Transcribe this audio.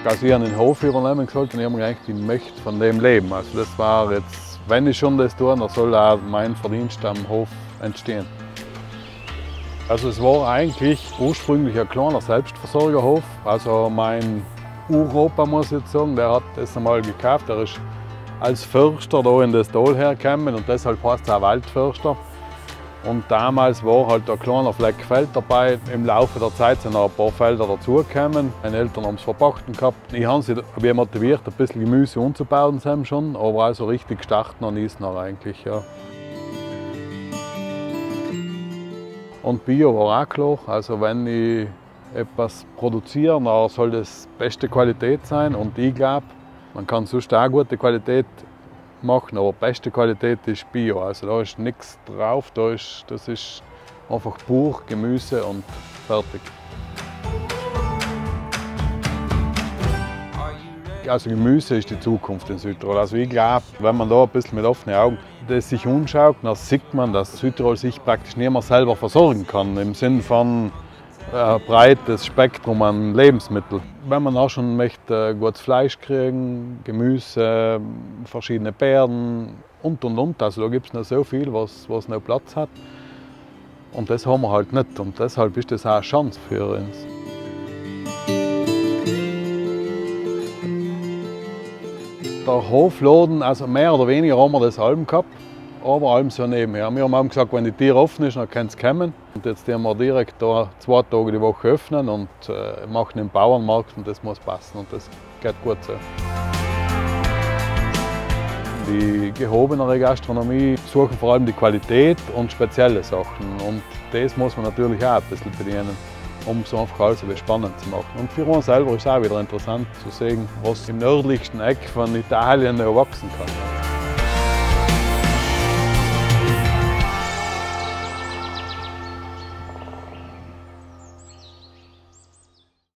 Also ich habe den Hof übernehmen sollte und ich habe mir gedacht, ich möchte von dem leben. Also das war jetzt, wenn ich schon das tue, dann soll auch mein Verdienst am Hof entstehen. Also es war eigentlich ursprünglich ein kleiner Selbstversorgerhof. Also mein Uropa, muss ich jetzt sagen, der hat das einmal gekauft. Der ist als Förster da in das Tal hergekommen und deshalb heißt er auch Waldförster. Und damals war halt ein kleiner Fleck Feld dabei. Im Laufe der Zeit sind noch ein paar Felder dazugekommen. Meine Eltern haben es verpachten gehabt. Ich habe sie motiviert, ein bisschen Gemüse umzubauen schon, aber also richtig gestartet noch nie noch eigentlich. Ja. Und Bio war auch klar. Also wenn ich etwas produziere, dann soll das beste Qualität sein. Und ich glaube, man kann sonst auch gute Qualität machen, aber beste Qualität ist Bio. Also da ist nichts drauf, das ist einfach pur Gemüse und fertig. Also Gemüse ist die Zukunft in Südtirol. Also ich glaube, wenn man da ein bisschen mit offenen Augen das sich umschaut, dann sieht man, dass Südtirol sich praktisch nicht mehr selber versorgen kann, im Sinne von ein breites Spektrum an Lebensmitteln. Wenn man auch schon möchte, gutes Fleisch kriegen, Gemüse, verschiedene Beeren und. Also da gibt es noch so viel, was noch Platz hat. Und das haben wir halt nicht. Und deshalb ist das auch eine Chance für uns. Der Hofladen, also mehr oder weniger haben wir das allem gehabt, aber allem so nebenher. Wir haben gesagt, wenn die Tür offen ist, dann kann es kommen. Und jetzt haben wir direkt da 2 Tage die Woche öffnen und machen den Bauernmarkt und das muss passen und das geht gut so. Die gehobenere Gastronomie suchen vor allem die Qualität und spezielle Sachen und das muss man natürlich auch ein bisschen bedienen, um es einfach alles spannend zu machen. Und für uns selber ist es auch wieder interessant zu sehen, was im nördlichsten Eck von Italien noch wachsen kann.